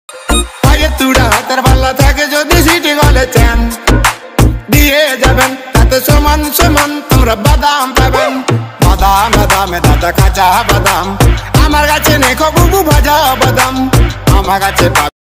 পায়ের তুড়া হাতের পাল্লা থাকে যদি সিটি গলে চ্যান দিয়ে যাবেন তাতে সমান সমান তোমরা বাদাম পাবেন। বাদাম বাদামে দাদা কাঁচা বাদাম আমার কাছে নেই, বুবু ভাজা বাদাম আমার কাছে।